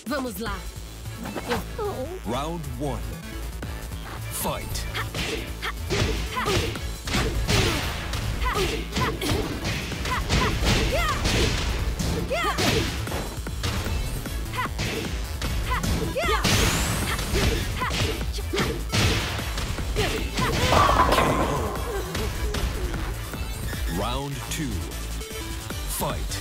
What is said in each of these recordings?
Vamos lá. Round 1. Fight. Round 2. Fight.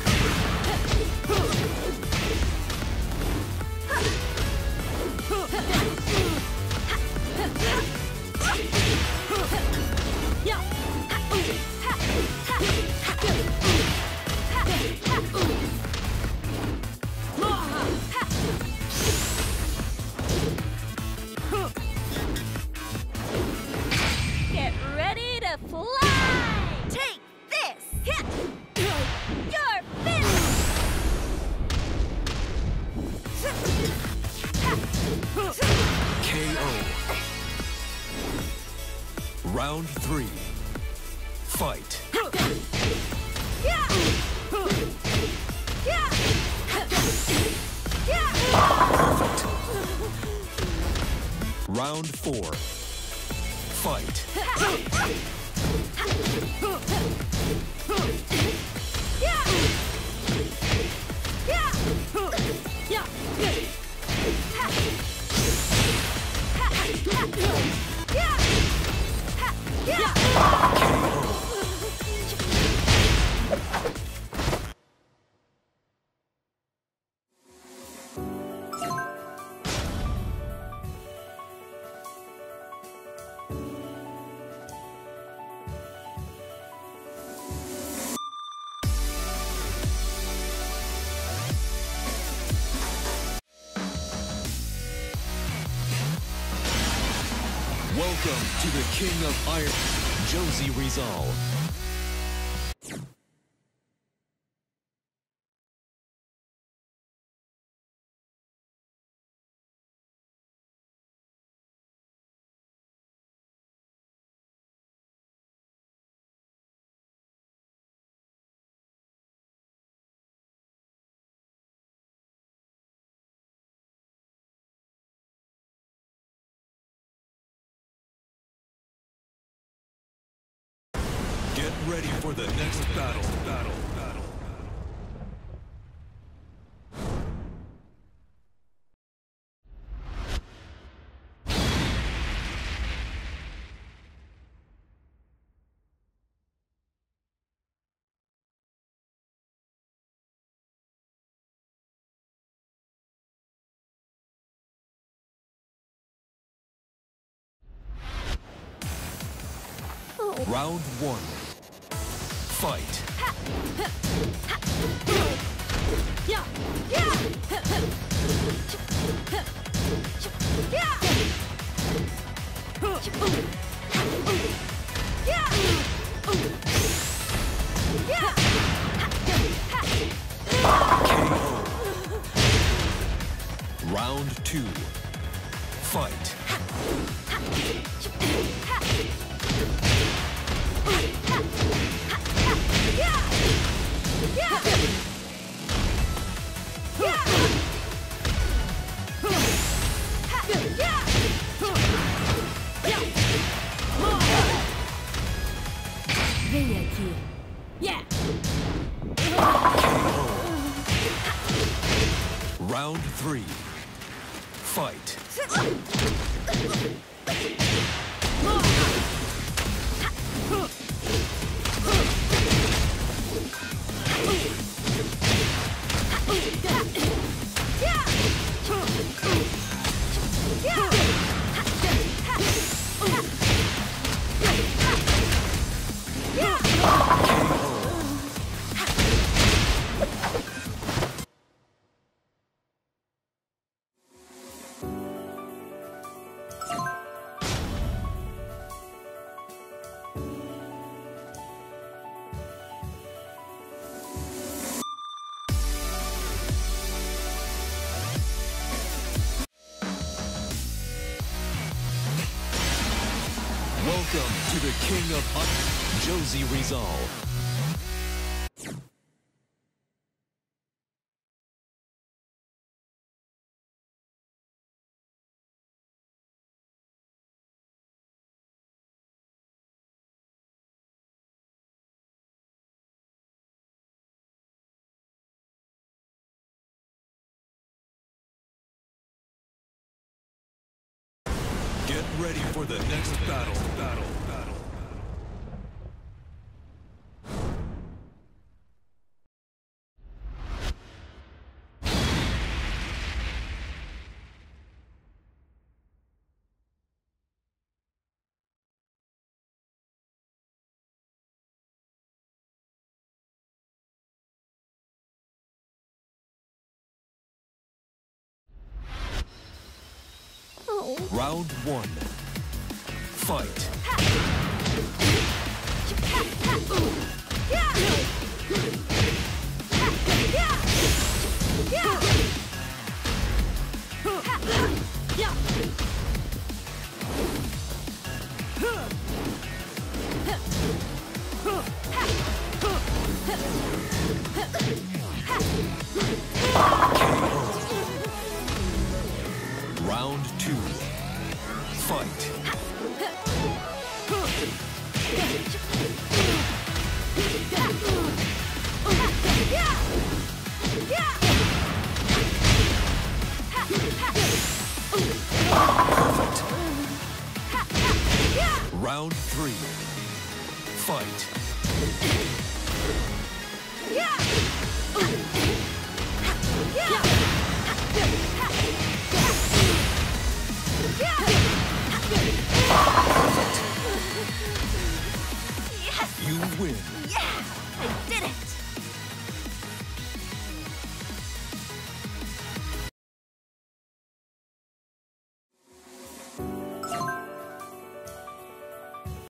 Get ready to fly! Take this! Hit! You're finished! KO. Round 3. Fight. Perfect. Round 4. Fight. Welcome to the King of Iron, Josie Rizal. Get ready for the next battle. Round 1. Fight. Round 2. Fight. Vem aqui. Yeah. Round 3. Fight. Welcome to the King of Josie Rizal. ready for the next battle. Round 1. Fight. Round 2. Fight. Perfect. Round 3. Fight.